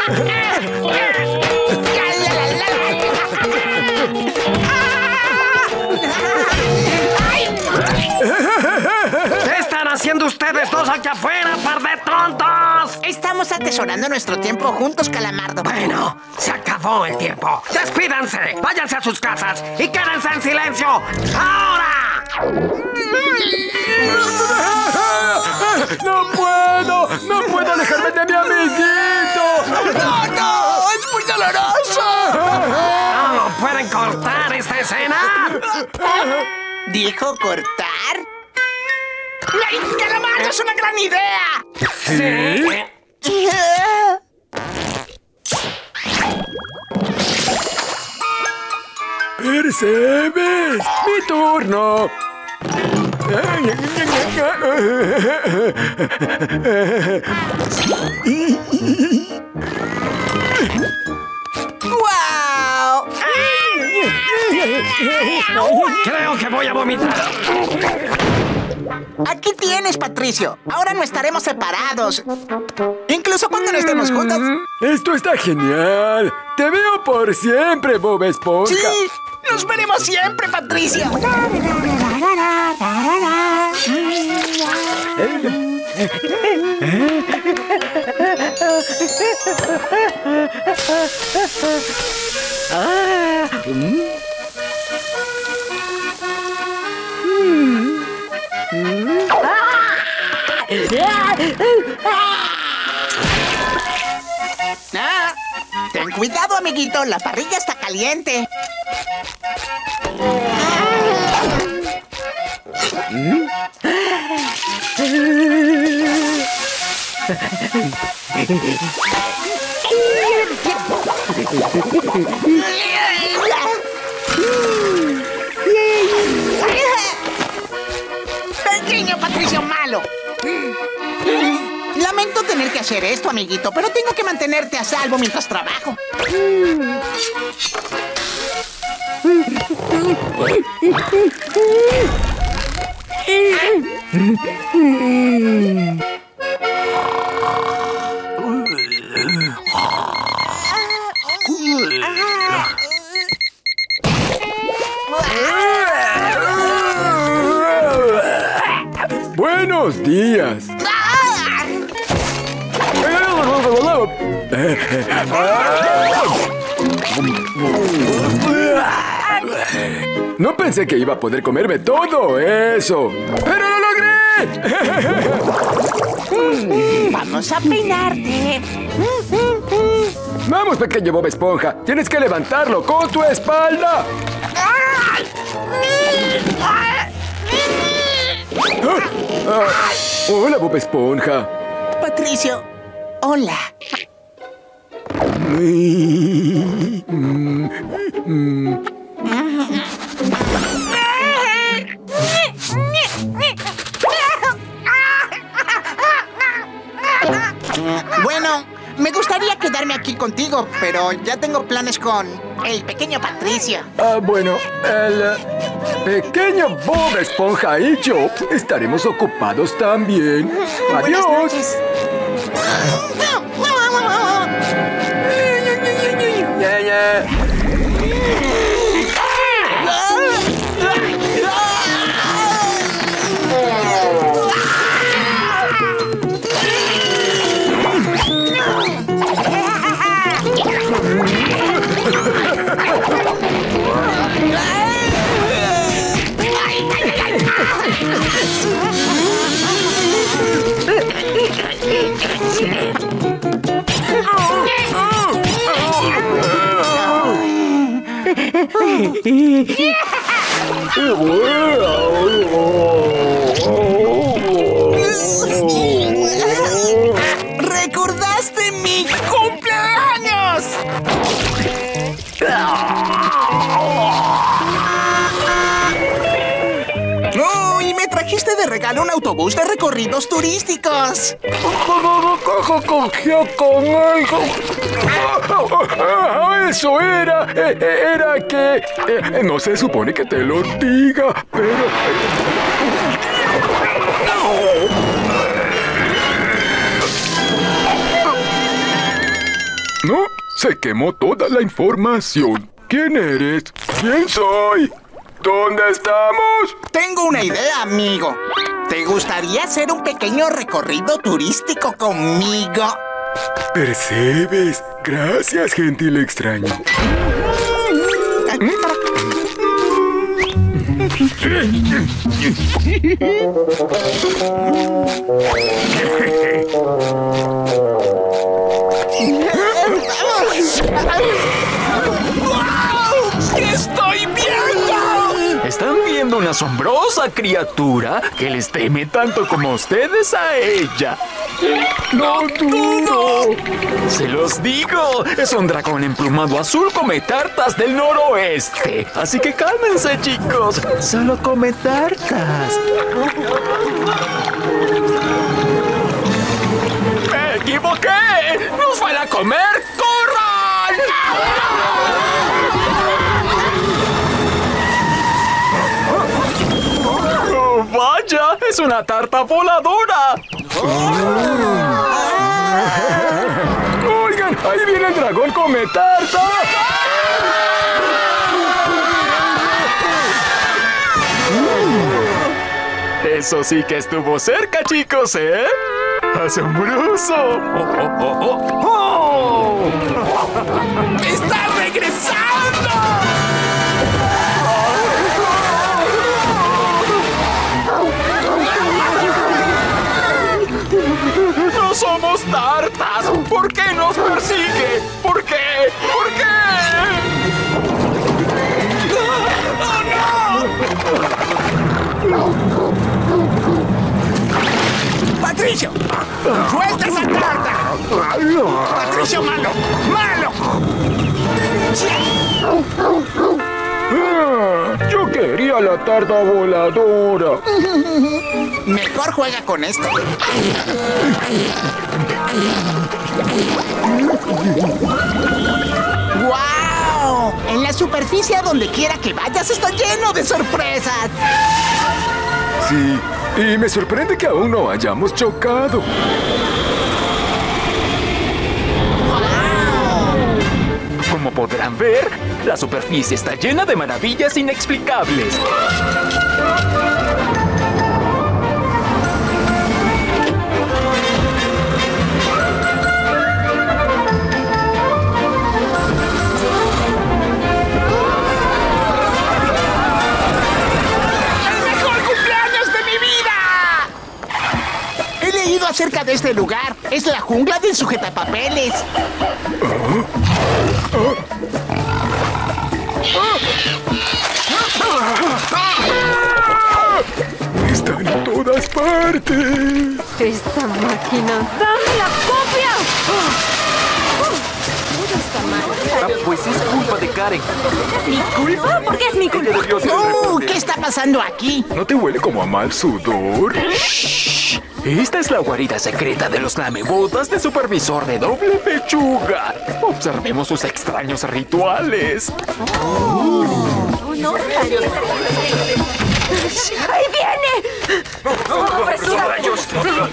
¿Qué están haciendo ustedes dos aquí afuera, par de tontos? Estamos atesorando nuestro tiempo juntos, Calamardo. Bueno, se acabó el tiempo. ¡Despídanse! ¡Váyanse a sus casas y quédense en silencio! ¡Ahora! ¡No puedo alejarme de mi amiguito! ¡No! ¡Es muy doloroso! ¿No pueden cortar esta escena? ¿Dijo cortar? ¡Ay, Calamardo! ¡Es una gran idea! ¿Sí? ¡Percebes! ¡Mi turno! ¡Guau! Creo que voy a vomitar. Aquí tienes, Patricio. Ahora no estaremos separados. Incluso cuando no estemos juntos. ¡Esto está genial! ¡Te veo por siempre, Bob Esponja! ¡Sí! ¡Nos veremos siempre, Patricio! Ten cuidado, amiguito. La parrilla está caliente. Pequeño Patricio malo. Lamento tener que hacer esto, amiguito, pero tengo que mantenerte a salvo mientras trabajo. ¡Buenos días! No pensé que iba a poder comerme todo eso, ¡pero lo logré! Vamos a peinarte. Vamos, pequeño Bob Esponja, tienes que levantarlo con tu espalda. Hola, Bob Esponja. Patricio, hola. Bueno, me gustaría quedarme aquí contigo, pero ya tengo planes con el pequeño Patricio. Bueno, el pequeño Bob Esponja y yo estaremos ocupados también. Buenas ¡Adiós! noches. ¡Recordaste mi cumpleaños! ¡No! Y me trajiste de regalo un autobús de recorridos turísticos. ¿Cómo cogió conmigo? Eso era que... no se supone que te lo diga, pero... No, se quemó toda la información. ¿Quién eres? ¿Quién soy? ¿Dónde estamos? Tengo una idea, amigo. ¿Te gustaría hacer un pequeño recorrido turístico conmigo? Percebes. Gracias, gentil extraño. ¿Qué estoy viendo? ¿Están viendo una asombrosa criatura que les teme tanto como ustedes a ella? ¡No dudo! ¡Se los digo! Es un dragón emplumado azul come tartas del noroeste. Así que cálmense, chicos. Solo come tartas. ¡Me equivoqué! ¡Nos van a comer! ¡Corran! ¡Oh, vaya! ¡Es una tarta voladora! Oigan, ahí viene el dragón come tarta. Eso sí que estuvo cerca, chicos, ¿eh? ¡Asombroso! ¡Oh! ¡Está regresando! ¡No somos tartas! ¿Por qué nos persigue? ¿Por qué? ¿Por qué? ¡Oh, no! ¡Patricio! ¡Suelta esa tarta! ¡Patricio, malo! ¡Malo! Yo quería la tarta voladora. Mejor juega con esto. ¡Guau! En la superficie, a donde quiera que vayas, está lleno de sorpresas. Sí, y me sorprende que aún no hayamos chocado. Como podrán ver, la superficie está llena de maravillas inexplicables. Acerca de este lugar. Es la jungla del sujetapapeles. Están en todas partes. Esta máquina. ¡Dame la copia! Todo está mal. Pues es culpa de Karen. ¿Mi culpa? ¿Por qué es mi culpa? ¿Qué está pasando aquí? ¿No te huele como a mal sudor? Esta es la guarida secreta de los lamebotas de supervisor de doble pechuga. Observemos sus extraños rituales. No, ¡ahí viene! ¡Rayos!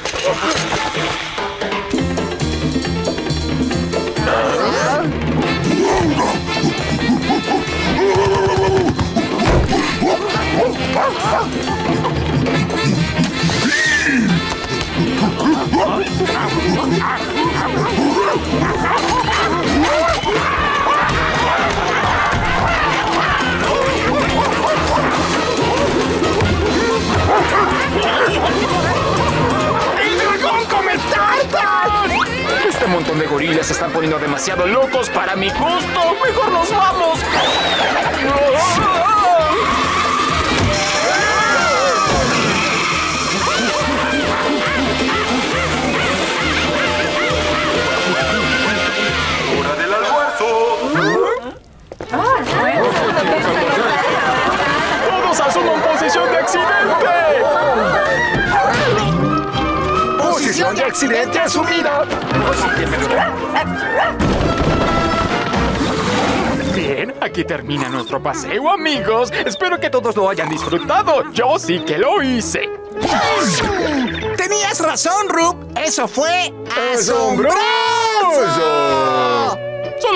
¡El dragón come tartas! Este montón de gorilas se están poniendo demasiado locos para mi gusto. ¡Mejor nos vamos! ¡Hora del almuerzo! ¡Todos asuman posición de accidente! Posición de accidente asumida. Bien, aquí termina nuestro paseo, amigos. Espero que todos lo hayan disfrutado. Yo sí que lo hice. Tenías razón, Rub. Eso fue ¡Asombroso! asombroso.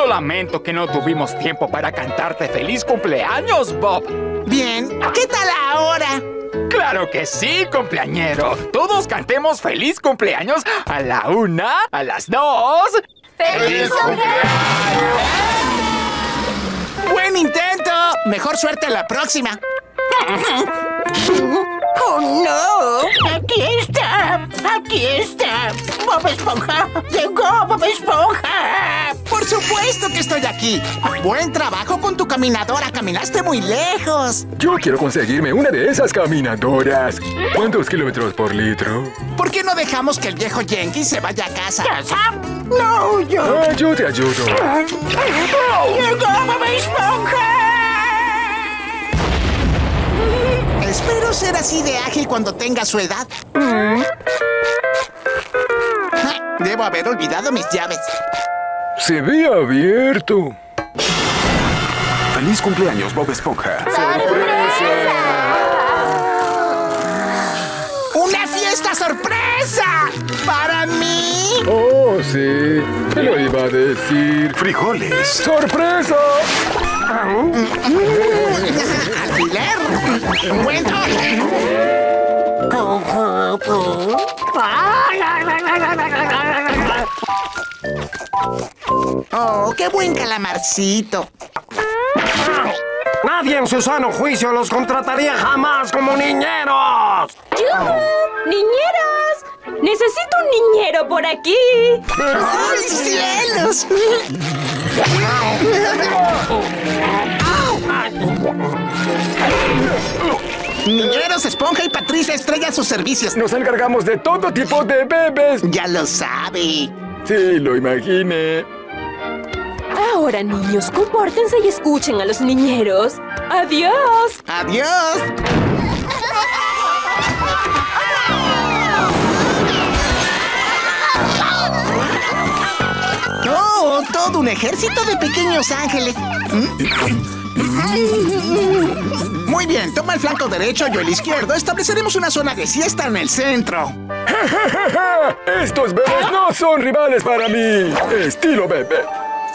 Lo lamento que no tuvimos tiempo para cantarte feliz cumpleaños, Bob. Bien, ¿qué tal ahora? ¡Claro que sí, cumpleañero! Todos cantemos feliz cumpleaños a la 1, a las 2. ¡Feliz cumpleaños! ¡Buen intento! Mejor suerte la próxima. ¡Oh, no! ¡Aquí está! ¡Aquí está! ¡Bob Esponja! ¡Llegó Bob Esponja! ¡Por supuesto que estoy aquí! ¡Buen trabajo con tu caminadora! ¡Caminaste muy lejos! Yo quiero conseguirme una de esas caminadoras. ¿Cuántos kilómetros por litro? ¿Por qué no dejamos que el viejo Yankee se vaya a casa? ¡No, yo! Ah, yo te ayudo. ¡Llegó Bob Esponja! Espero ser así de ágil cuando tenga su edad. Debo haber olvidado mis llaves. Se ve abierto. ¡Feliz cumpleaños, Bob Esponja! ¡Una fiesta sorpresa! ¡Para mí! Oh, sí. Te lo iba a decir. ¡Frijoles! ¡Sorpresa! ¡Alfiler! ¡Bueno! ¡Oh, qué buen calamarcito! Nadie en su sano juicio los contrataría jamás como niñeros. ¡Niñeros! ¡Necesito un niñero por aquí! ¡Ay, cielos! Niñeros, Esponja y Patricia Estrella a sus servicios. Nos encargamos de todo tipo de bebés. Ya lo sabe. Sí, lo imaginé. Ahora, niños, compórtense y escuchen a los niñeros. ¡Adiós! ¡Adiós! ¡Oh! Todo un ejército de pequeños ángeles. Muy bien, toma el flanco derecho, yo el izquierdo. Estableceremos una zona de siesta en el centro. Estos bebés no son rivales para mí. Estilo bebé.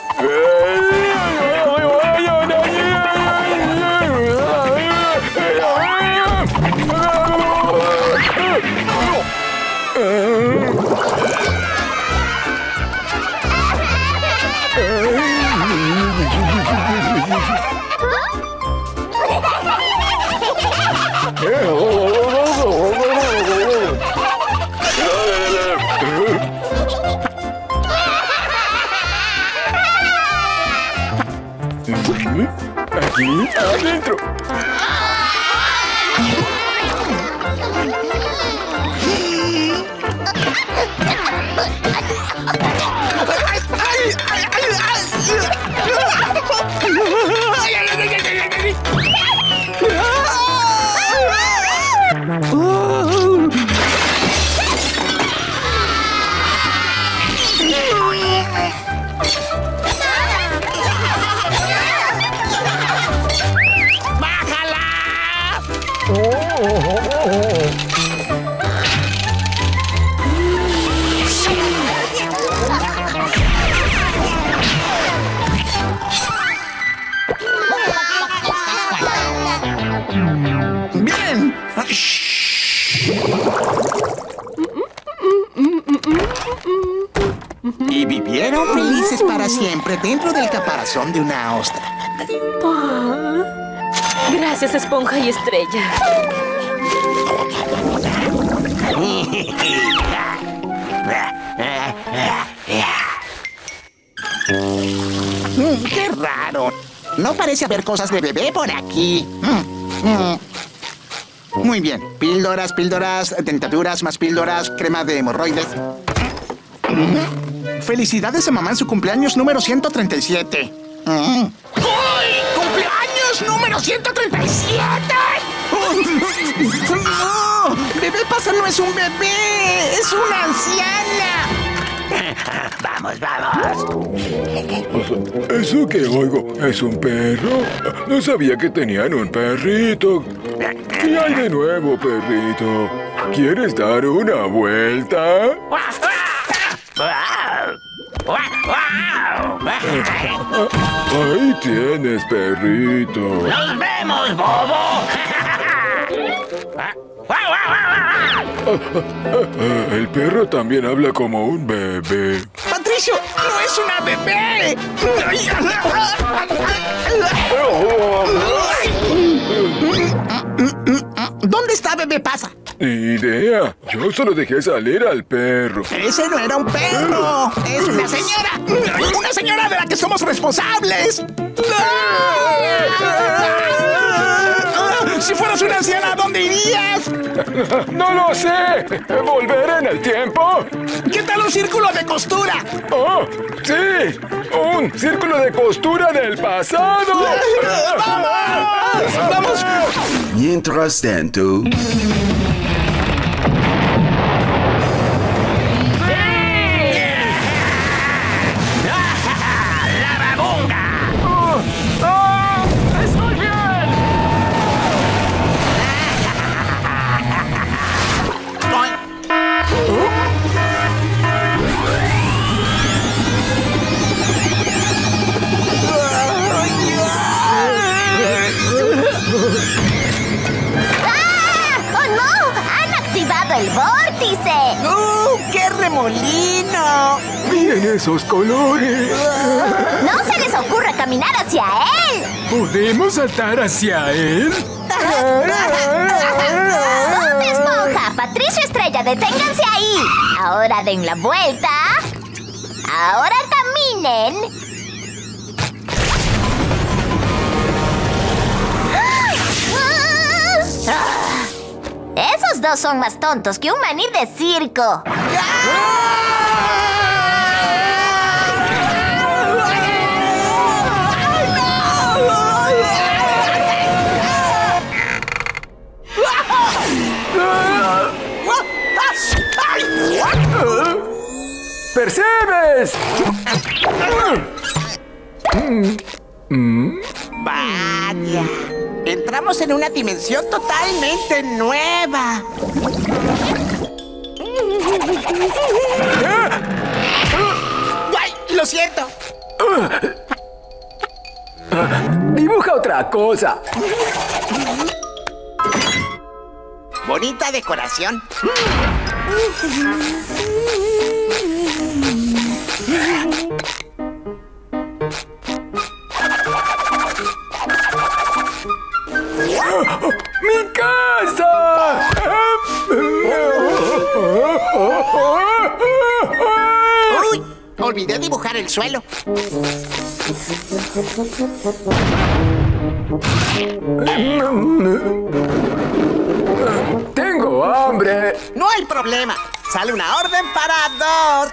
Aquí adentro. Bien. Y vivieron felices para siempre dentro del caparazón de una ostra. Gracias, Esponja y Estrella. ¡Qué raro! No parece haber cosas de bebé por aquí. Muy bien. Píldoras, píldoras, dentaduras, más píldoras, crema de hemorroides. Felicidades a mamá en su cumpleaños número 137. ¡Uy! ¡Cumpleaños número 137! ¡No! Bebé Pasa no es un bebé, es una anciana. Vamos, vamos. ¿Eso que oigo es un perro? No sabía que tenían un perrito. ¿Qué hay de nuevo, perrito? ¿Quieres dar una vuelta? Ahí tienes, perrito. ¡Nos vemos, bobo! El perro también habla como un bebé. ¡Patricio! ¡No es una bebé! ¿Dónde está Bebé Pasa? Ni idea. Yo solo dejé salir al perro. Ese no era un perro. Es una señora. Una señora de la que somos responsables. Si fueras una anciana, ¿a dónde irías? ¡No lo sé! ¿Volver en el tiempo? ¿Qué tal un círculo de costura? ¡Oh, sí! ¡Un círculo de costura del pasado! ¡Vamos! ¡Vamos! Mientras tanto... ¡Estoy bien! ¡Oh, no! ¡Han activado el vórtice! ¡Qué remolino! ¡Miren esos colores! ¡No se les ocurra caminar hacia él! ¿Podemos saltar hacia él? ¡Bob Esponja! ¡Patricio Estrella, deténganse ahí! Ahora den la vuelta. Ahora caminen. Esos dos son más tontos que un maní de circo. ¡Percebes! Vaya. Entramos en una dimensión totalmente nueva. ¡Ay! Lo siento. Dibuja otra cosa. Bonita decoración. ¡Mi casa! ¡Uy! Olvidé dibujar el suelo. ¡Tengo hambre! No hay problema. Sale una orden para dos.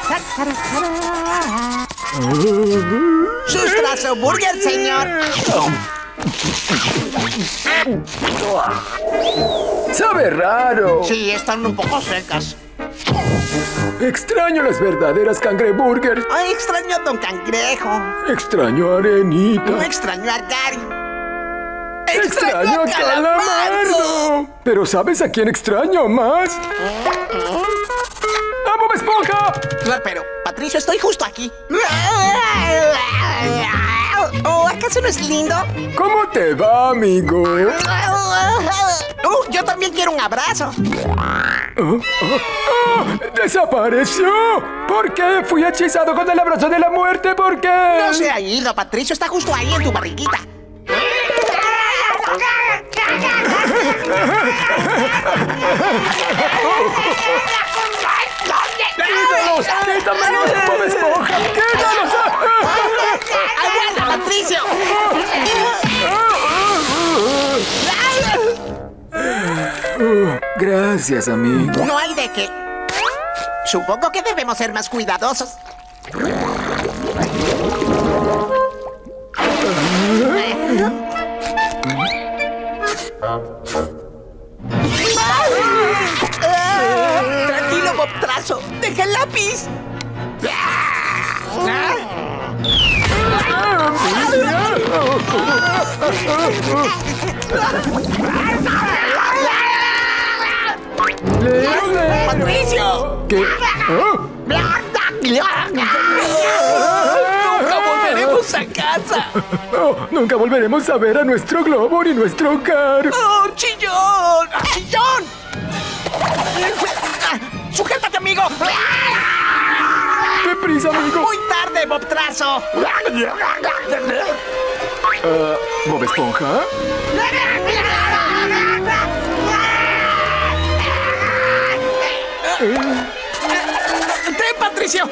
¡Sus trazo burger, señor! ¡Sabe raro! Sí, están un poco secas. Extraño las verdaderas cangreburgers. Ay, extraño a Don Cangrejo. Extraño a Arenita. No extraño a Gary. ¡Extraño a Calamardo! Pero ¿sabes a quién extraño más? ¡A Bob Esponja! Pero, Patricio, estoy justo aquí. ¿Oh, acaso no es lindo? ¿Cómo te va, amigo? Yo también quiero un abrazo. ¡Desapareció! ¿Por qué? Fui hechizado con el abrazo de la muerte, ¿por qué? No se ha ido, Patricio. Está justo ahí en tu barriguita. ¡Quítalos! ¡Quítamelos, Bob Esponja! ¡Quítalos! ¡Aguanta, Patricio! Gracias, amigo. No hay de qué. Supongo que debemos ser más cuidadosos. Tranquilo, Bob Trazo. Deja el lápiz. ¡Leo! ¡Patricio! ¿Qué? casa. Oh, nunca volveremos a ver a nuestro globo ni nuestro hogar. ¡Oh, chillón! ¡Chillón! ¡Sujétate, amigo! ¡Deprisa, amigo! ¡Muy tarde, Bob Trazo! ¿Bob Esponja? ¡Ten, Patricio!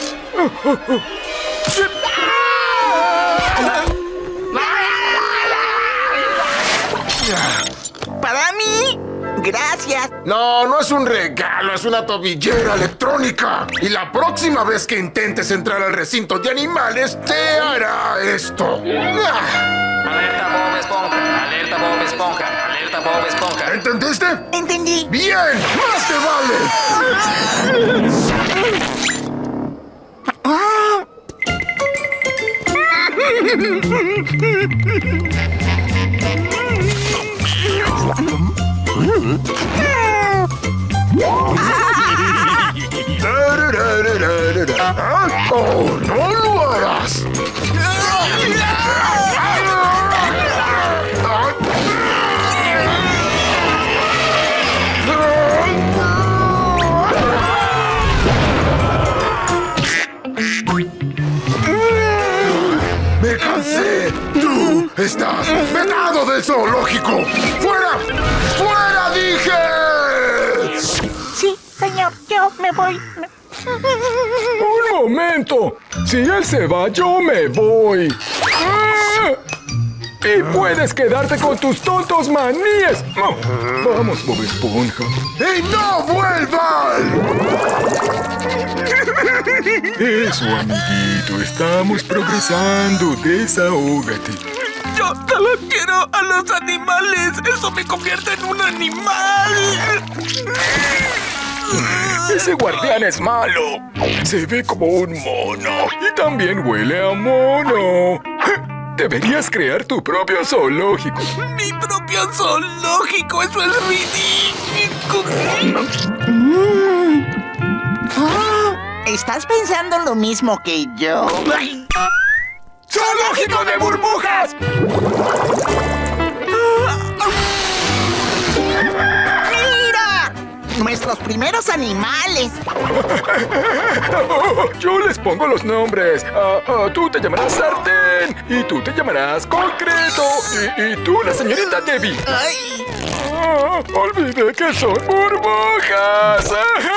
¿Para mí? Gracias. No, no es un regalo, es una tobillera electrónica. Y la próxima vez que intentes entrar al recinto de animales, te hará esto. Alerta Bob Esponja, alerta Bob Esponja, alerta Bob Esponja. ¿Entendiste? Entendí. ¡Bien! ¡Más te vale! ¡Oh, no lo harás! ¡Me cansé! ¡Tú estás vetado del zoológico! ¡Fuera! ¡Fuera, dije! Sí, señor, yo me voy. ¡Un momento! Si él se va, yo me voy. ¡Ah! Y puedes quedarte con tus tontos maníes. Oh, vamos, Bob Esponja. ¡Y no vuelvan! Eso, amiguito. Estamos progresando. Desahógate. Yo solo quiero a los animales. Eso me convierte en un animal. Ese guardián es malo. Se ve como un mono. Y también huele a mono. Deberías crear tu propio zoológico. Mi propio zoológico. Eso es ridículo. ¿Estás pensando lo mismo que yo? ¡Zoológico de burbujas! ¡Mira! Nuestros primeros animales. Yo les pongo los nombres. Tú te llamarás Sartén. Y tú te llamarás Concreto. Y tú la señorita Debbie. Ay. Olvidé que son burbujas.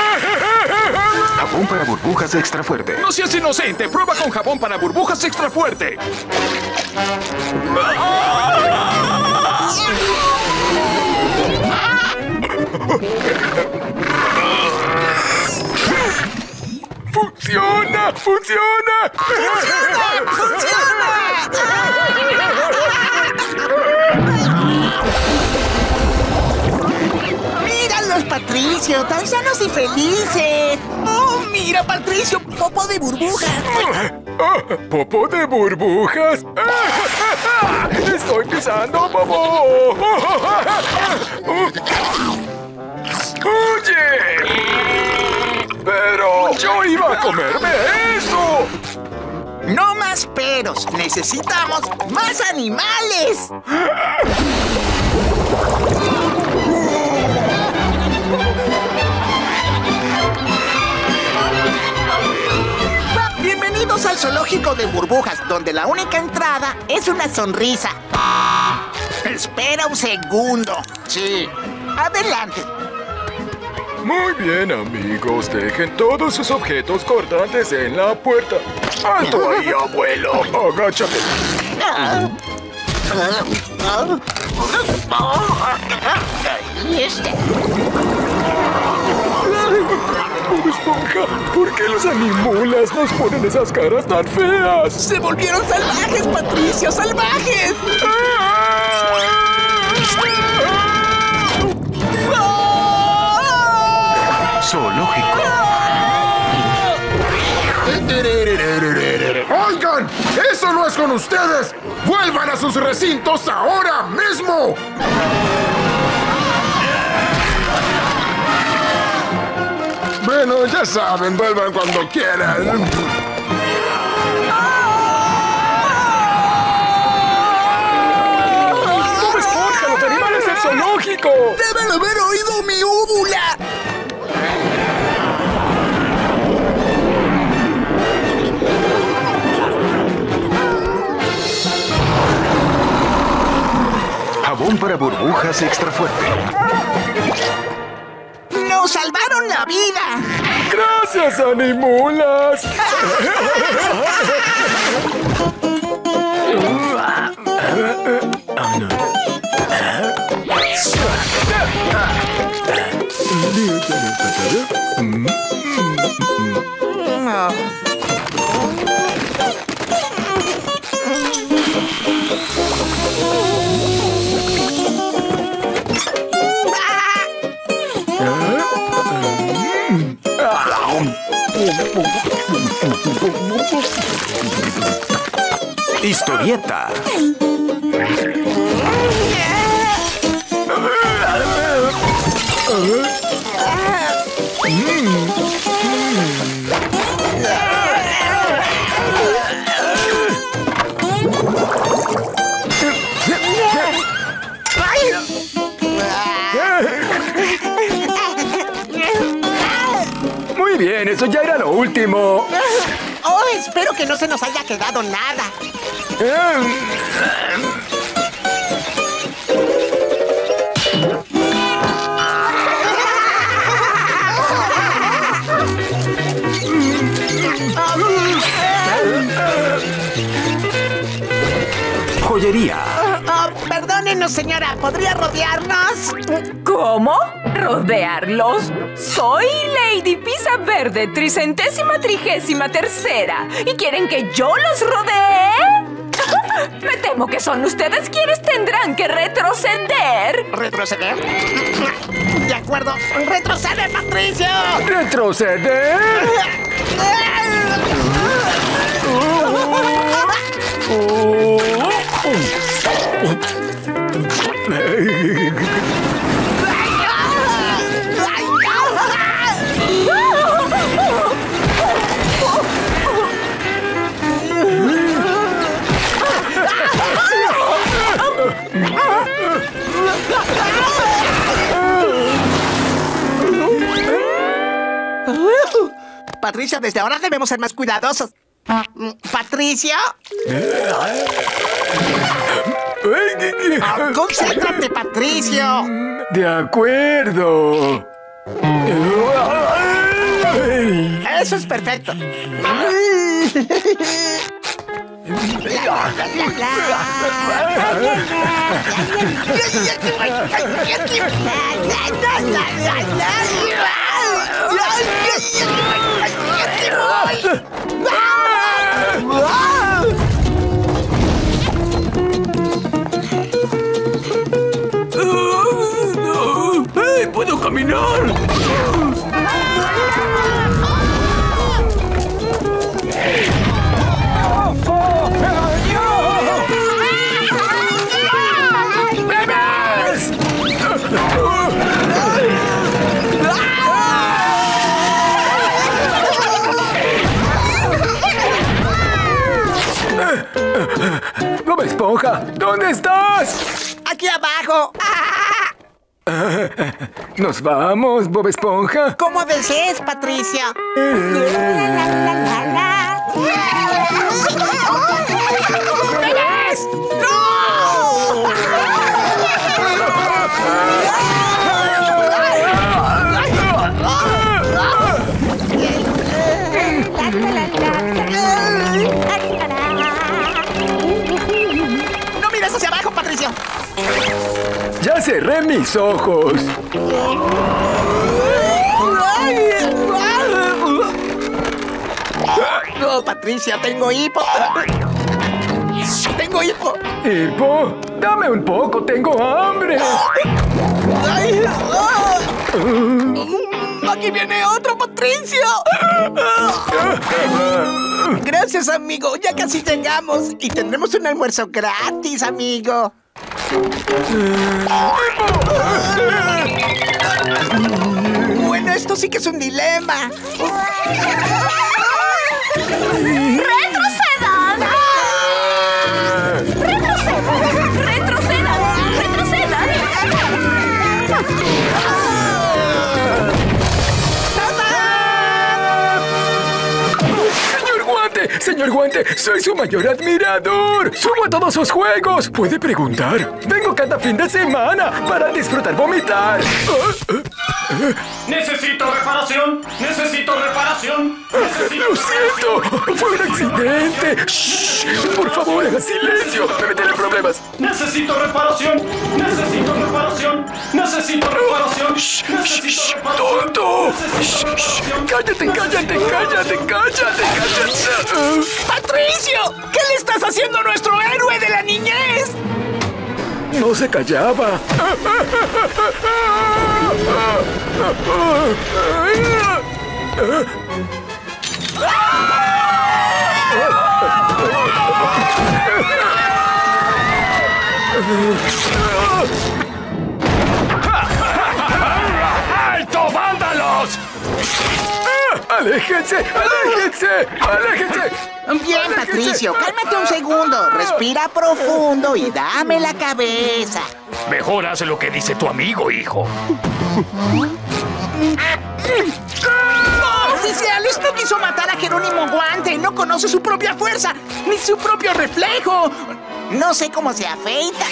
Jabón para burbujas extra fuerte. No seas inocente, prueba con jabón para burbujas extra fuerte. ¡Funciona! ¡Funciona! ¡Míralos, Patricio! ¡Tan sanos y felices! ¡Oh, mira, Patricio! ¡Popo de burbujas! ¿Popo de burbujas? ¡Estoy pisando popo! ¡Oye! ¡Pero yo iba a comerme eso! ¡No más peros! ¡Necesitamos más animales! Bienvenidos al zoológico de burbujas, donde la única entrada es una sonrisa. Espera un segundo. Sí. Adelante. Muy bien, amigos. Dejen todos sus objetos cortantes en la puerta. ¡Alto ahí, abuelo! ¡Agáchate! Bob Esponja, ¿por qué los animulas nos ponen esas caras tan feas? ¡Se volvieron salvajes, Patricio! ¡Salvajes! Zoológico. ¡Oigan! ¡Eso no es con ustedes! ¡Vuelvan a sus recintos ahora mismo! Bueno, ya saben, vuelvan cuando quieran. para burbujas extra fuerte. ¡Nos salvaron la vida! ¡Gracias, Animulas! Historieta. Muy bien, eso ya era lo último. Oh, espero que no se nos haya quedado nada. Joyería. Perdónenos, señora. ¿Podría rodearnos? ¿Cómo? ¿Rodearlos? Soy Lady Pisa Verde, 333ª. ¿Y quieren que yo los rodee? Me temo que son ustedes quienes tendrán que retroceder. ¿Retroceder? De acuerdo. ¡Retrocede, Patricio! ¿Retroceder? Patricio, desde ahora debemos ser más cuidadosos. ¿Patricio? ¡Concéntrate, Patricio! De acuerdo. Eso es perfecto. ¡Puedo caminar! Bob Esponja, ¿dónde estás? ¡Aquí abajo! ¿Nos vamos, Bob Esponja? ¿Cómo desees, Patricio? ¡Bebés! ¡No! ¡No mires hacia abajo, Patricio! ¡Ya cerré mis ojos! No, Patricia, tengo hipo. Tengo hipo. ¿Hipo? Dame un poco, tengo hambre. ¡Aquí viene otro, Patricio! Gracias, amigo. Ya casi llegamos. Y tendremos un almuerzo gratis, amigo. Bueno, esto sí que es un dilema. ¡Retrocedan! ¡Retrocedan! ¡Retrocedan! ¡Retrocedan! ¡Señor Guante! ¡Señor señor Guante. Soy su mayor admirador. Subo a todos sus juegos. Puede preguntar. Vengo cada fin de semana para disfrutar vomitar. Necesito reparación. Necesito reparación. Lo siento. Fue un accidente. Shh, por favor, haga silencio. Me meteré en problemas. Necesito reparación. Necesito reparación. Necesito reparación. Necesito reparación. ¡Tonto! ¡Cállate, cállate, cállate, cállate, cállate! ¡Patricio! ¿Qué le estás haciendo a nuestro héroe de la niñez? No se callaba. ¡Alto, vándalos! ¡Aléjense! ¡Aléjense! ¡Aléjense! Bien, Patricio, cálmate un segundo. Respira profundo y dame la cabeza. Mejor haz lo que dice tu amigo, hijo. ¡No, oficial! Esto quiso matar a Jerónimo Guante. No conoce su propia fuerza, ni su propio reflejo. No sé cómo se afeita.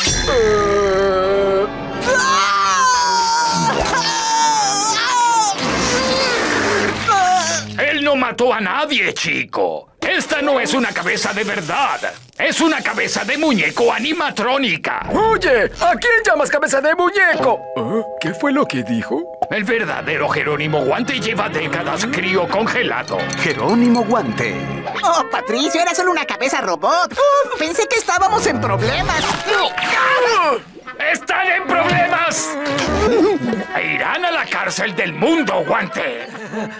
Él no mató a nadie, chico. Esta no es una cabeza de verdad. Es una cabeza de muñeco animatrónica. Oye, ¿a quién llamas cabeza de muñeco? ¿Qué fue lo que dijo? El verdadero Jerónimo Guante lleva décadas criocongelado. Jerónimo Guante. Oh, Patricio, era solo una cabeza robot. Pensé que estábamos en problemas. ¡Están en problemas! Irán a la cárcel del mundo, Guante.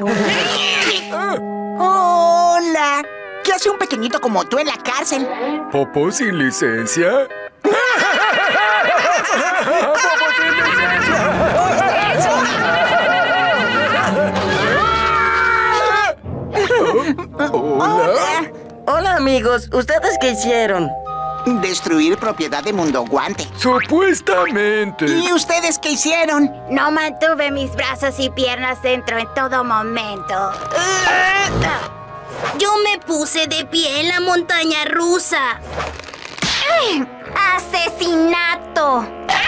Hola. ¿Qué hace un pequeñito como tú en la cárcel? ¿Popó sin licencia? ¡Popó sin licencia! Hola. Hola, amigos. ¿Ustedes qué hicieron? Destruir propiedad de Mundo Guante. Supuestamente. ¿Y ustedes qué hicieron? No mantuve mis brazos y piernas dentro en todo momento. Yo me puse de pie en la montaña rusa. ¡Asesinato!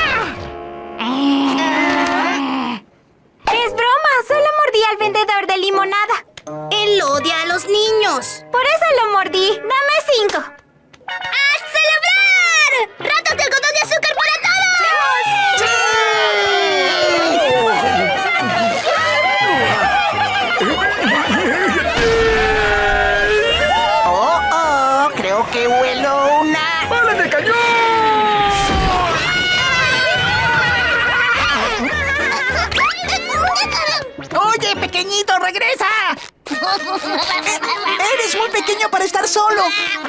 Es broma, solo mordí al vendedor de limonada. Él odia a los niños. Por eso lo mordí. Dame 5. ¡A celebrar! ¡Ratos de algodón de azúcar para todos! Oh, creo que huelo una... ¡Bala de cañón! ¡Oye, pequeñito, regresa! Eres muy pequeño para estar solo.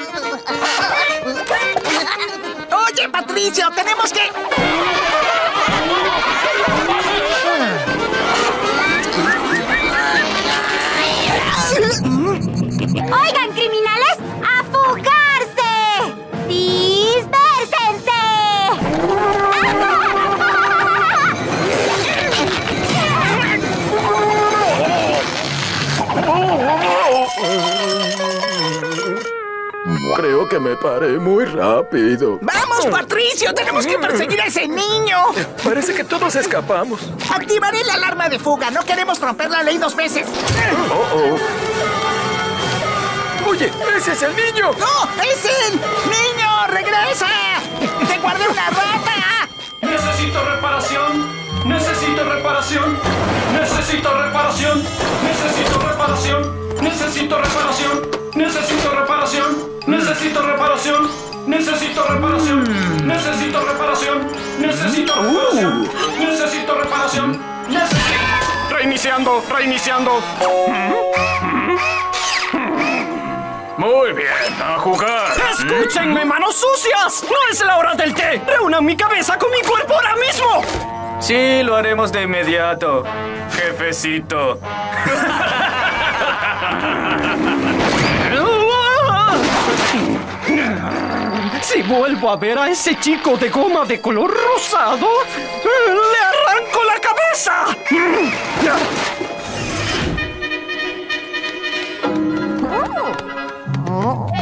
Oye, Patricio, tenemos que... ¡Oigan, criminales! ¡A fugarse! ¡Dispersense! Creo que me paré muy rápido. ¡Vamos, Patricio! ¡Tenemos que perseguir a ese niño! Parece que todos escapamos. Activaré la alarma de fuga. No queremos romper la ley 2 veces. Oye, ¡ese es el niño! ¡No! ¡Es él! ¡Niño, regresa! ¡Te guardé una rata! Necesito reparación. Necesito reparación. Necesito reparación. Necesito reparación. Necesito reparación. Necesito reparación. Necesito reparación. Necesito reparación. Necesito reparación. Necesito reparación. Necesito reparación. Reiniciando, reiniciando. Muy bien, a jugar. ¡Escúchenme, manos sucias! ¡No es la hora del té! ¡Reúnan mi cabeza con mi cuerpo ahora mismo! Sí, lo haremos de inmediato, jefecito. Si vuelvo a ver a ese chico de goma de color rosado, ¡le arranco la cabeza!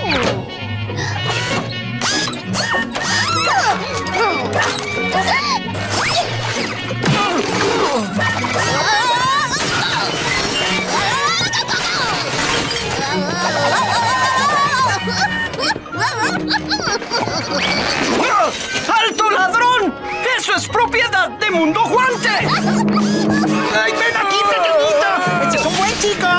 ¡Alto, ladrón! ¡Eso es propiedad de Mundo Guante! ¡Ay, ven aquí, pequeñito! ¡Este es un buen chico!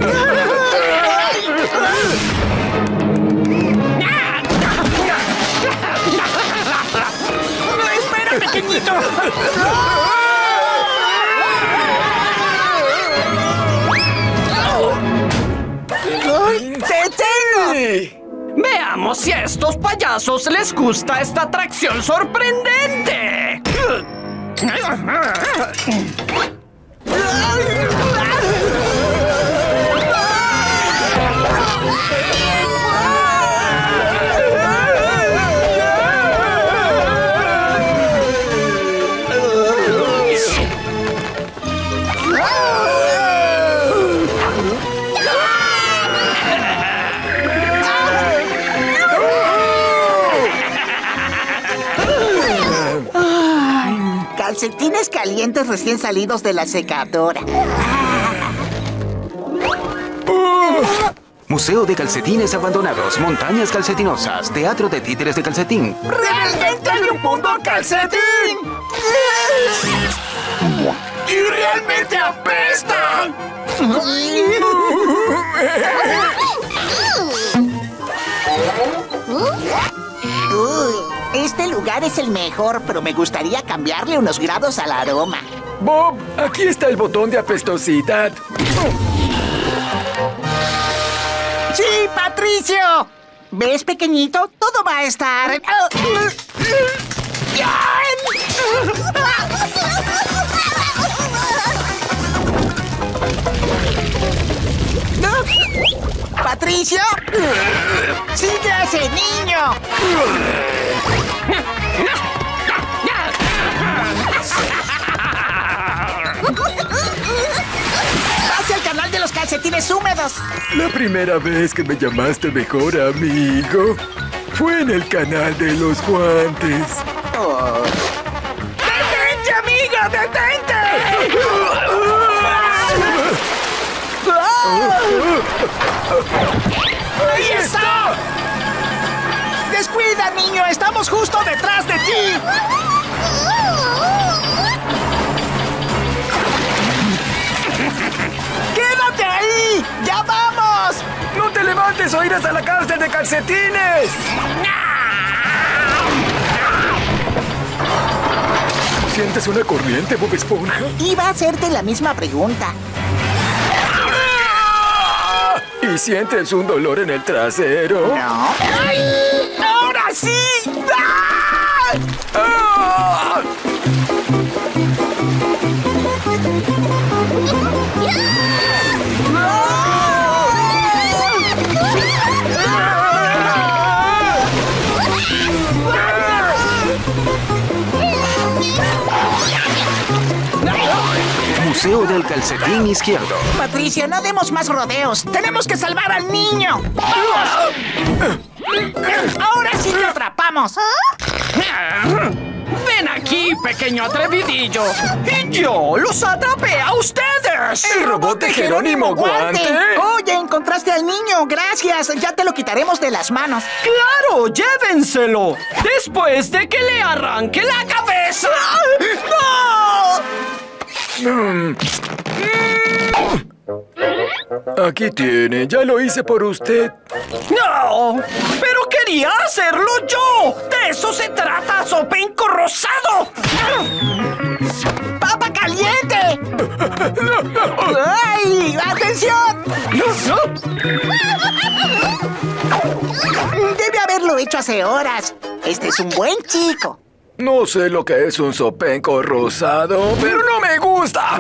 ¡Espera, pequeñito! ¡Detén! Veamos si a estos payasos les gusta esta atracción sorprendente. Calcetines calientes recién salidos de la secadora. Museo de calcetines abandonados, montañas calcetinosas, teatro de títeres de calcetín. ¡Realmente hay un mundo calcetín! ¡Y realmente apesta! Este lugar es el mejor, pero me gustaría cambiarle unos grados al aroma. Bob, aquí está el botón de apestosidad. ¡Sí, Patricio! ¿Ves, pequeñito? Todo va a estar... ¡bien! ¡Patricio! ¡Sigue a ese niño! ¡Pase al canal de los calcetines húmedos! La primera vez que me llamaste mejor amigo fue en el canal de los guantes. Oh. ¡Detente, amiga! ¡Detente! ¡Ahí está! ¡Descuida, niño! ¡Estamos justo detrás de ti! ¡Quédate ahí! ¡Ya vamos! ¡No te levantes o irás a la cárcel de calcetines! ¿Sientes una corriente, Bob Esponja? Iba a hacerte la misma pregunta. ¿Y sientes un dolor en el trasero? No. ¡Ay! ¡Ahora sí! ¡Ah! ¡Ah! Museo del calcetín izquierdo. Patricio, no demos más rodeos. ¡Tenemos que salvar al niño! ¡Vamos! ¡Ahora sí te atrapamos! ¡Ven aquí, pequeño atrevidillo! ¡Y yo los atrapé a ustedes! ¿El robot de Jerónimo Guante? ¡Oye, encontraste al niño! ¡Gracias! Ya te lo quitaremos de las manos. ¡Claro! ¡Llévenselo! ¡Después de que le arranque la cabeza! ¡No! Aquí tiene, ya lo hice por usted. ¡No! ¡Pero quería hacerlo yo! ¡De eso se trata, Sopenco Rosado! ¡Papa caliente! ¡Ay! ¡Atención! Debe haberlo hecho hace horas. Este es un buen chico. No sé lo que es un sopenco rosado, pero no me gusta.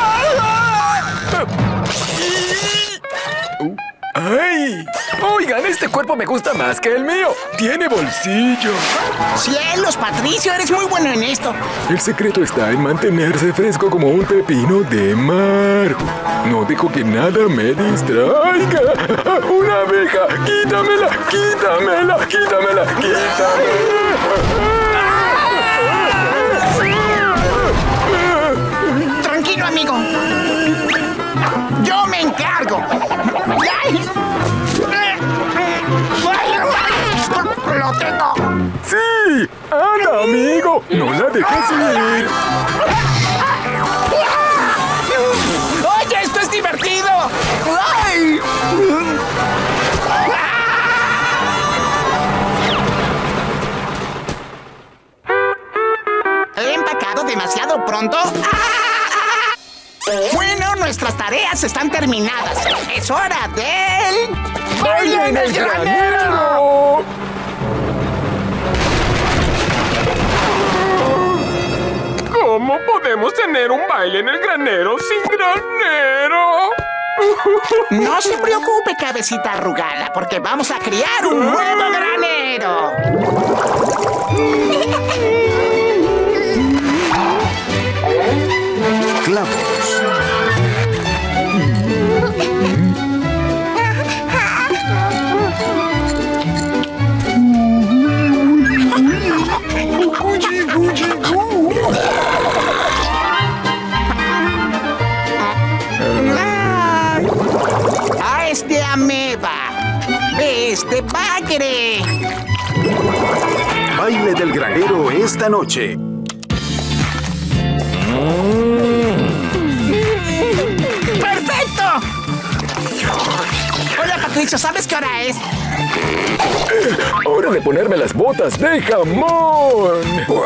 ¡Ay! Oigan, Este cuerpo me gusta más que el mío. Tiene bolsillo. ¡Cielos, Patricio! Eres muy bueno en esto. El secreto está en mantenerse fresco como un pepino de mar. No dejo que nada me distraiga. ¡Una abeja! ¡Quítamela! ¡Quítamela! ¡Quítamela! Tranquilo, amigo. Yo me encargo. ¡Ay! ¡Lo tengo! ¡Sí! ¡Anda, amigo! ¡No la dejes ir! ¡Oye, esto es divertido! ¡Ay! ¿He empacado demasiado pronto? Bueno, nuestras tareas están terminadas. Es hora del... ¡Baile en el granero! ¿Cómo podemos tener un baile en el granero sin granero? No se preocupe, cabecita arrugada, porque vamos a criar un nuevo granero. Clavos. ¡Ah, es de ameba! ¡Es de bagre! Baile del granero esta noche. ¡Perfecto! Hola, Patricio, ¿sabes qué hora es? ¡Hora de ponerme las botas de jamón!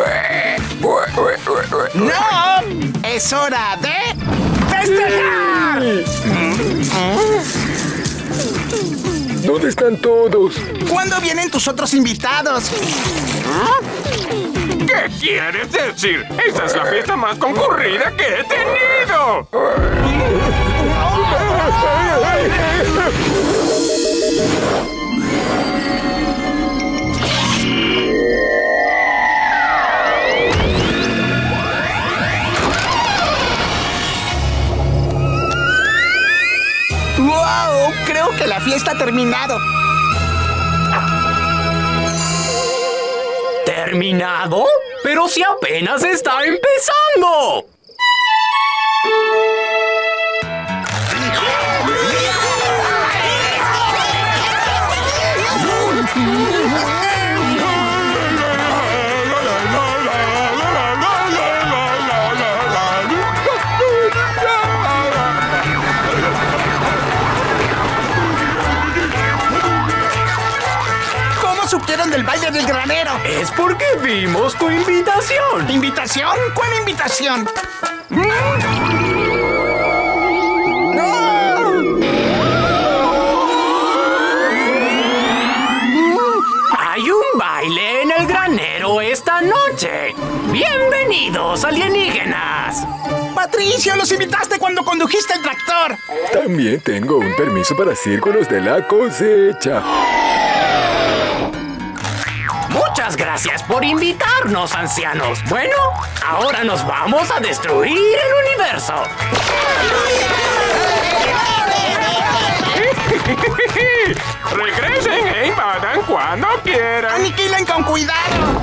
¡No! ¡Es hora de festejar! ¿Dónde están todos? ¿Cuándo vienen tus otros invitados? ¿Qué quieres decir? ¡Esta es la fiesta más concurrida que he tenido! ¡Wow! Creo que la fiesta ha terminado. ¿Terminado? ¡Pero si apenas está empezando! ¿Cómo supieron del baile del granero? Es porque vimos tu invitación. ¿Invitación? ¿Cuál invitación? Hay un baile en el granero esta noche. ¡Bienvenidos, alienígenas! Patricio, los invitaste cuando condujiste el tractor. También tengo un permiso para círculos de la cosecha. Muchas gracias por invitarnos, ancianos. Bueno, ahora nos vamos a destruir el universo. Regresen e invadan cuando quieran. ¡Aniquilen con cuidado!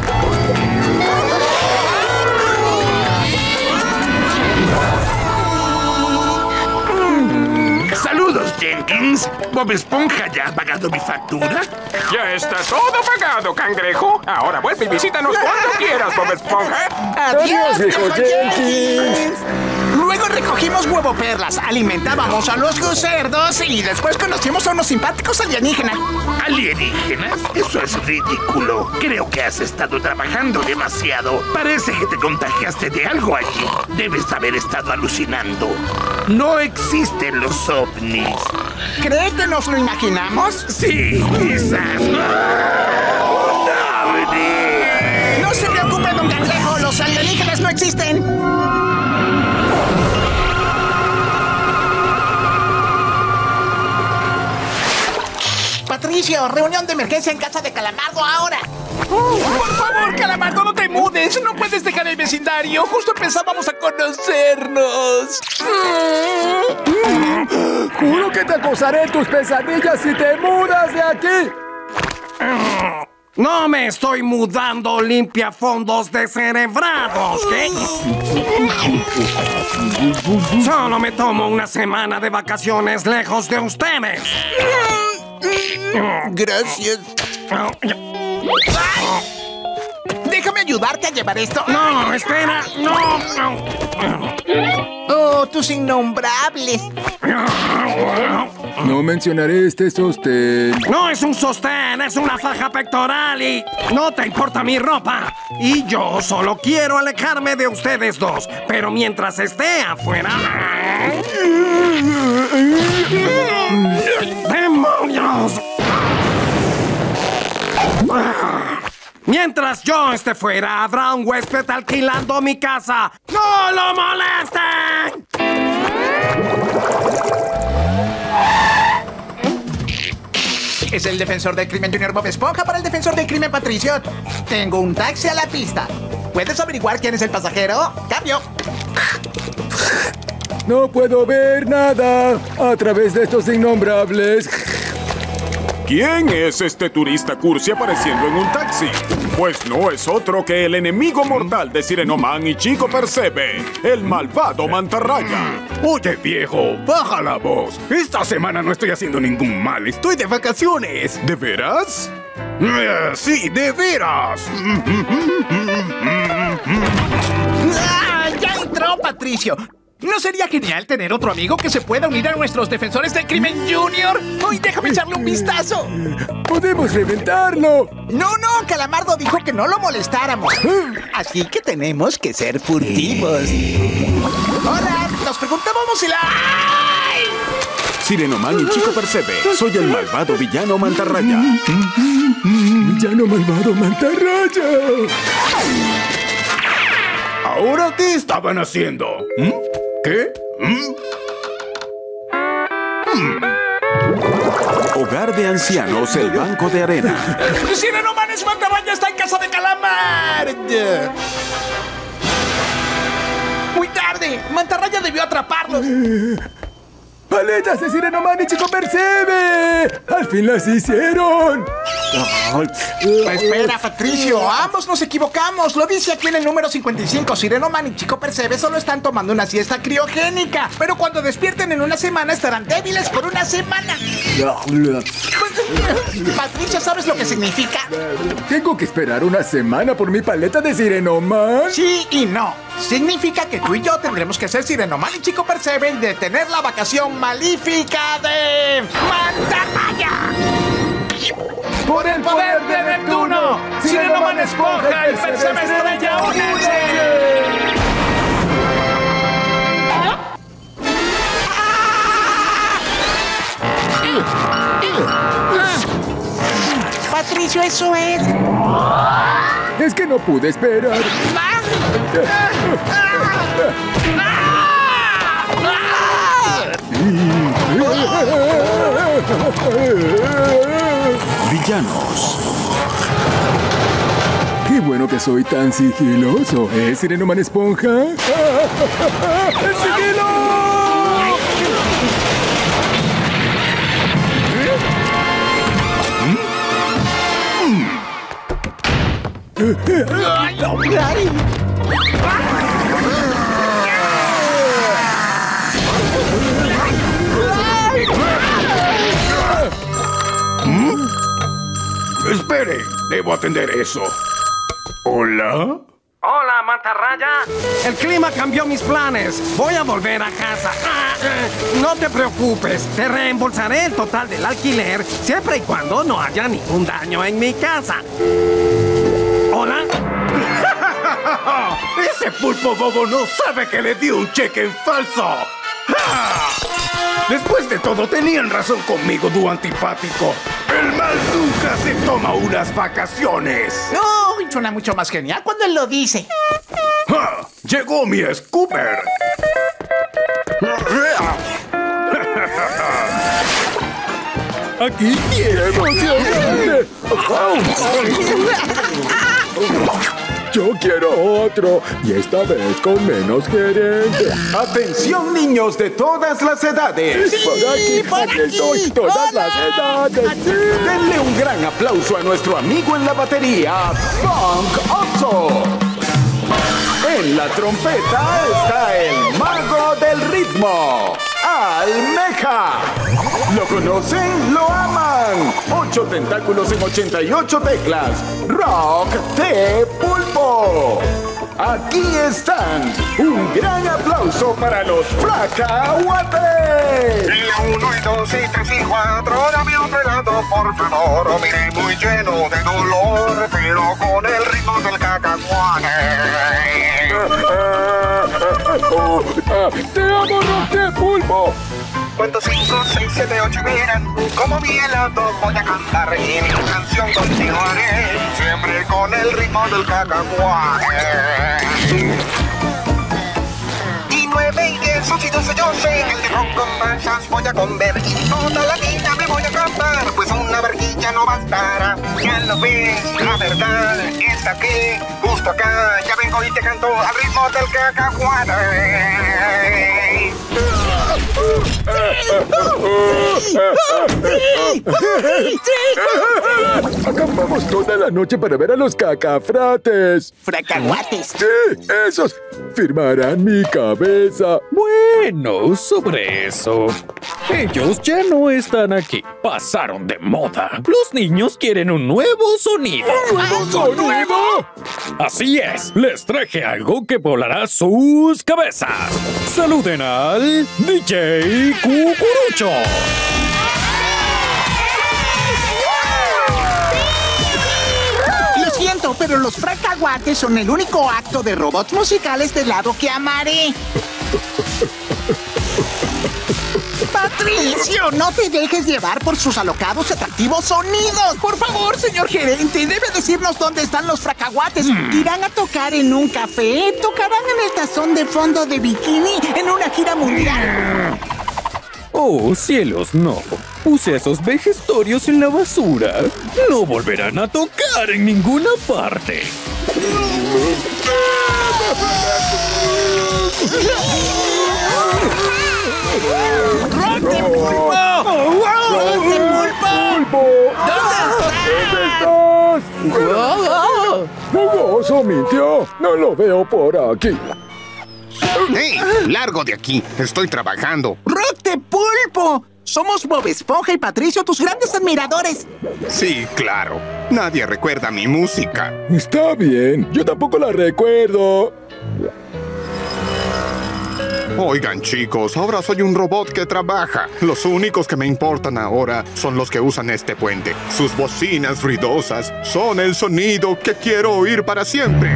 Saludos, Jenkins. ¿Bob Esponja ya ha pagado mi factura? Ya está todo pagado, cangrejo. Ahora vuelve y visítanos cuando quieras, Bob Esponja. ¡Adiós, viejo Jenkins! Luego recogimos huevo perlas, alimentábamos a los cerdos y después conocimos a unos simpáticos alienígenas. ¿Alienígenas? Eso es ridículo. Creo que has estado trabajando demasiado. Parece que te contagiaste de algo allí. Debes haber estado alucinando. No existen los ovnis. ¿Cree que nos lo imaginamos? Sí, quizás. ¡Un ovni! No se preocupe, don Cangrejo, los alienígenas no existen. Patricio, reunión de emergencia en casa de Calamardo ahora. Por favor, Calamardo, no te mudes. No puedes dejar el vecindario. Justo empezábamos a conocernos. Juro que te acosaré en tus pesadillas si te mudas de aquí. No me estoy mudando, limpia fondos descerebrados, ¿qué? Solo me tomo una semana de vacaciones lejos de ustedes. Gracias. Déjame ayudarte a llevar esto. No, espera, no. Oh, tus innombrables. No mencionaré este sostén. No es un sostén, es una faja pectoral y no te importa mi ropa. Y yo solo quiero alejarme de ustedes dos. Pero mientras esté afuera... ¡Demonios! Mientras yo esté fuera, habrá un huésped alquilando mi casa. ¡No lo molesten! Es el defensor del crimen Junior Bob Esponja para el defensor del crimen Patricio. Tengo un taxi a la pista. ¿Puedes averiguar quién es el pasajero? ¡Cambio! No puedo ver nada a través de estos innombrables. ¿Quién es este turista cursi apareciendo en un taxi? Pues no es otro que el enemigo mortal de Sirenoman y Chico Percebe, el malvado Mantarraya. Oye, viejo, baja la voz. Esta semana no estoy haciendo ningún mal, estoy de vacaciones. ¿De veras? Sí, de veras. ¡Ya entró, Patricio! ¿No sería genial tener otro amigo que se pueda unir a nuestros defensores del crimen Junior? ¡Ay, déjame echarle un vistazo! ¡Podemos reventarlo! No, Calamardo dijo que no lo molestáramos. Así que tenemos que ser furtivos. Hola, nos preguntábamos si la... ¡Ay! Sirenoman y Chico Percebe, soy el malvado villano Mantarraya. ¡Villano malvado Mantarraya! ¿Ahora qué estaban haciendo? ¿Qué? Hogar de ancianos, el Banco de Arena. ¡Sirenoman es Mantarraya! ¡Está en casa de Calamardo! ¡Muy tarde! ¡Mantarraya debió atraparlos! ¡Paletas de Sirenoman y Chico Percebe! ¡Al fin las hicieron! Espera, Patricio, ambos nos equivocamos. Lo dice aquí en el número 55. Sirenoman y Chico Percebe solo están tomando una siesta criogénica. Pero cuando despierten en una semana estarán débiles por una semana. Patricio, ¿sabes lo que significa? ¿Tengo que esperar una semana por mi paleta de Sirenoman? Sí y no. Significa que tú y yo tendremos que ser Sirenoman y Chico Percebe y detener la vacación malífica de Mantarraya. ¡Por el poder de Neptuno! ¡Sirenoman Esponja y Percebe Estrella, únanse! Patricio, eso es. Es que no pude esperar. Villanos. Qué bueno que soy tan sigiloso, ¿eh, Sirenoman Esponja? ¡El sigilo! Espere, debo atender eso. ¿Hola? Hola, Mantarraya. El clima cambió mis planes. Voy a volver a casa. No te preocupes. Te reembolsaré el total del alquiler siempre y cuando no haya ningún daño en mi casa. ¿Hola? Ese pulpo bobo no sabe que le di un cheque en falso. Después de todo, tenían razón conmigo, dúo antipático. El mal nunca se toma unas vacaciones. No, suena mucho más genial cuando él lo dice. ¡Ja! ¡Llegó mi scooper! Aquí tiene emocionante. Yo quiero otro, y esta vez con menos gerente. Atención, niños de todas las edades. Sí, por aquí estoy, todas las edades. Denle un gran aplauso a nuestro amigo en la batería, Funk Oso. En la trompeta está el mago del ritmo, Almeja. ¿Lo conocen? ¡Lo aman! 8 tentáculos en 88 teclas. Rock de Pulpo. Aquí están. Un gran aplauso para los Fracahuates. 1 y 2 y 3 y 4. Dame otro helado, por favor. Mire, muy lleno de dolor, pero con el ritmo del cacahuate. ¡Te amo, Rock de Pulpo! Cuento 5, 6, 7, 8 y miren como mi helado voy a cantar y mi canción continuaré siempre con el ritmo del cacahuate. Y 9 y 10, 11 y 12 yo sé el de rock con pasas voy a comer y toda la vida me voy a cantar, pues una barquilla no bastará. Ya lo ves, la verdad está aquí, justo acá. Ya vengo y te canto al ritmo del cacahuate. Acampamos toda la noche para ver a los cacafrates. ¿Fracahuates? Sí, esos firmarán mi cabeza. Bueno, sobre eso, ellos ya no están aquí. Pasaron de moda. Los niños quieren un nuevo sonido. ¿Un nuevo sonido? Así es, les traje algo que volará sus cabezas. Saluden al DJ Cucurucho. Lo siento, pero los Fracahuates son el único acto de robots musicales de helado que amaré. ¡Patricio! No te dejes llevar por sus alocados y atractivos sonidos. Por favor, señor gerente, debe decirnos dónde están los Fracahuates. ¿Irán a tocar en un café? ¿Tocarán en el tazón de fondo de bikini en una gira mundial? Oh, cielos, no. Puse esos vejestorios en la basura. No volverán a tocar en ninguna parte. ¡Rock de Pulpo! ¡Rock de Pulpo! ¿Dónde estás? ¡Oso mintió! No lo veo por aquí. ¡Hey! ¡Largo de aquí! Estoy trabajando. ¡Rock de Pulpo! Somos Bob Esponja y Patricio, tus grandes admiradores. Sí, claro. Nadie recuerda mi música. Está bien. Yo tampoco la recuerdo. Oigan, chicos, ahora soy un robot que trabaja. Los únicos que me importan ahora son los que usan este puente. Sus bocinas ruidosas son el sonido que quiero oír para siempre.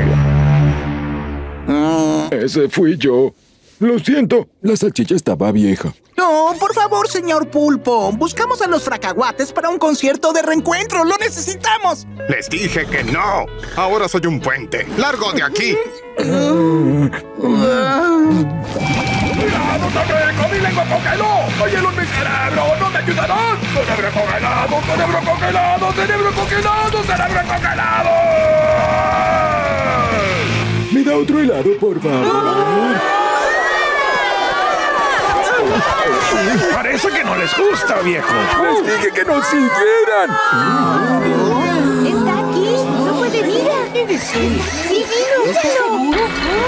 Ese fui yo. Lo siento, la salchicha estaba vieja. No, por favor, señor Pulpo. Buscamos a los Fracahuates para un concierto de reencuentro. ¡Lo necesitamos! Les dije que no. Ahora soy un puente. ¡Largo de aquí! ¡Cuidado, Tareco! ¡Mi lengua congeló! ¡Oyelos mi cerebro! ¡No me ayudarán! ¡Cerebro congelado! ¡Cerebro congelado! ¡Cerebro congelado! ¡Cerebro congelado! ¿Me da otro helado, por favor? Parece que no les gusta, viejo. Les dije que nos siguieran. ¿Está aquí? No puede ir. Sí, vino.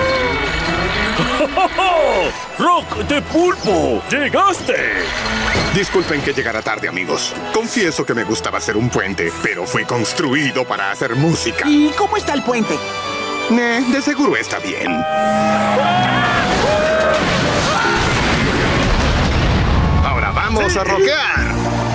¡Rock de Pulpo! ¡Llegaste! Disculpen que llegara tarde, amigos. Confieso que me gustaba ser un puente, pero fue construido para hacer música. ¿Y cómo está el puente? De seguro está bien. Ahora vamos a rockear.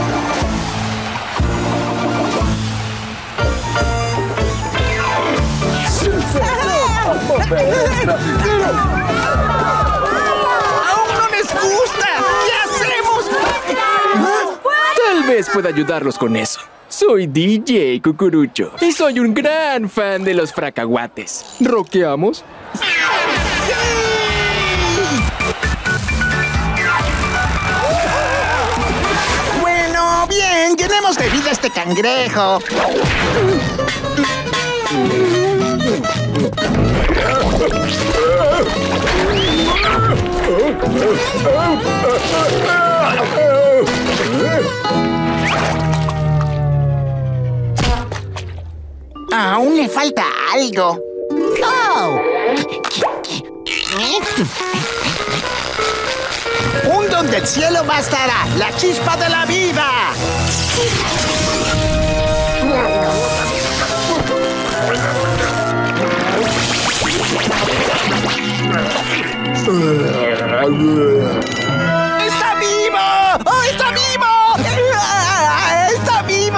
¡Aún no les gusta! ¿Qué hacemos? Tal vez pueda ayudarlos con eso. Soy DJ Cucurucho y soy un gran fan de los Fracahuates. ¿Rockeamos? Bueno, bien, años de vida este cangrejo. Aún le falta algo. ¡Oh! Un don del cielo bastará, la chispa de la vida. ¡Está vivo! ¡Oh, está vivo! ¡Está vivo!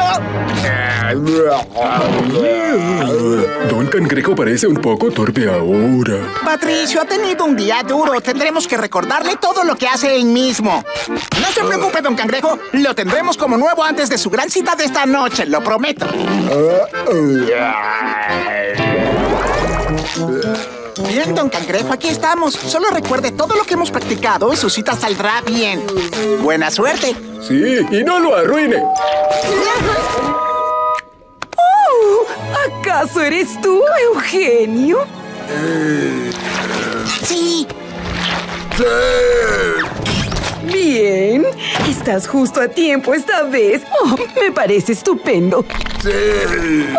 Don Cangrejo parece un poco torpe ahora. Patricio ha tenido un día duro. Tendremos que recordarle todo lo que hace él mismo. No se preocupe, don Cangrejo. Lo tendremos como nuevo antes de su gran cita de esta noche, lo prometo. Bien, don Cangrejo, aquí estamos. Solo recuerde todo lo que hemos practicado y su cita saldrá bien. Buena suerte. Sí, y no lo arruine. ¿Acaso eres tú, Eugenio? Sí. Bien, estás justo a tiempo esta vez. Oh, me parece estupendo. Sí.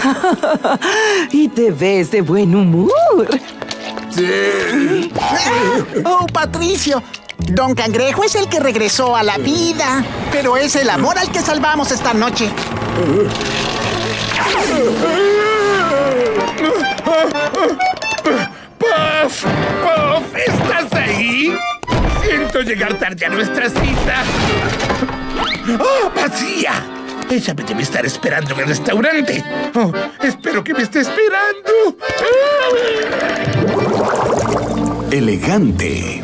Y te ves de buen humor. Sí. Oh, Patricio. Don Cangrejo es el que regresó a la vida, pero es el amor al que salvamos esta noche. ¡Puff! ¡Puff! ¿Estás ahí? Siento llegar tarde a nuestra cita. ¡Oh, vacía! Ella me debe estar esperando en el restaurante. Oh, espero que me esté esperando. Elegante.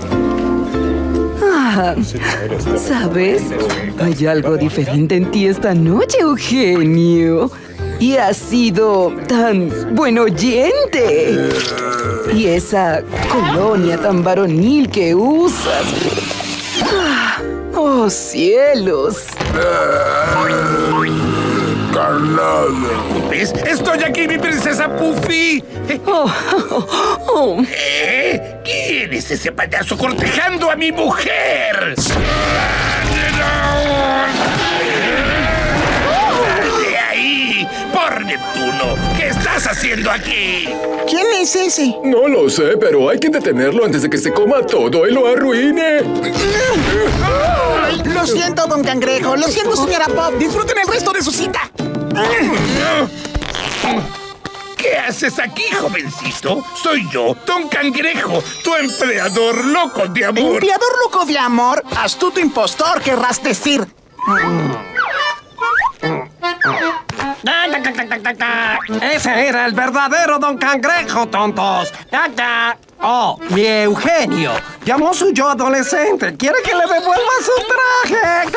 ¿Sabes? Hay algo diferente en ti esta noche, Eugenio. Y has sido tan buen oyente. Y esa colonia tan varonil que usas. ¡Oh, cielos! ¿Ves? ¡Estoy aquí, mi princesa Puffy! ¿Quién es ese payaso cortejando a mi mujer? ¡De ahí! ¡Por Neptuno! ¿Qué estás haciendo aquí? ¿Quién es ese? No lo sé, pero hay que detenerlo antes de que se coma todo y lo arruine. Lo siento, don Cangrejo. Lo siento, señora Pop. Disfruten el resto de su cita. ¿Qué haces aquí, jovencito? Soy yo, Don Cangrejo, tu empleador loco de amor. ¿Empleador loco de amor? Astuto impostor, querrás decir. Ese era el verdadero Don Cangrejo, tontos. Oh, mi Eugenio. Llamó su yo adolescente. Quiere que le devuelva su traje.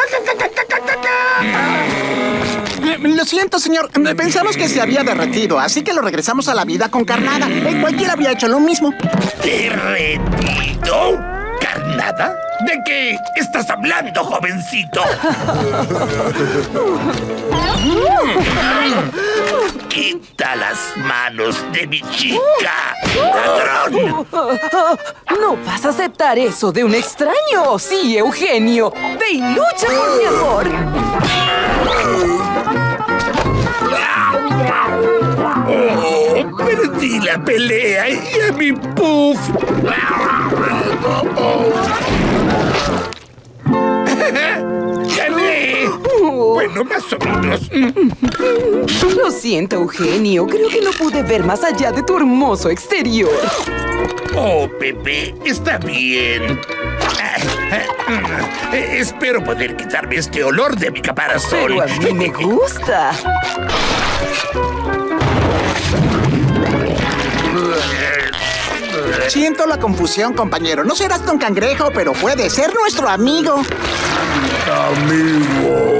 Lo siento, señor. Pensamos que se había derretido, así que lo regresamos a la vida con carnada. Cualquiera había hecho lo mismo. ¿Derretido? ¿Carnada? ¿De qué estás hablando, jovencito? ¡Quita las manos de mi chica! ¡Ladrón! No vas a aceptar eso de un extraño. Sí, Eugenio. Ve y lucha por mi amor. Oh, perdí la pelea y a mi Puff. ¡Gané! Bueno, más o menos. Lo siento, Eugenio. Creo que no pude ver más allá de tu hermoso exterior. Oh, Pepe, está bien. Espero poder quitarme este olor de mi caparazón. Pero a mí me gusta. Siento la confusión, compañero. No serás Don Cangrejo, pero puede ser nuestro amigo. Amigo.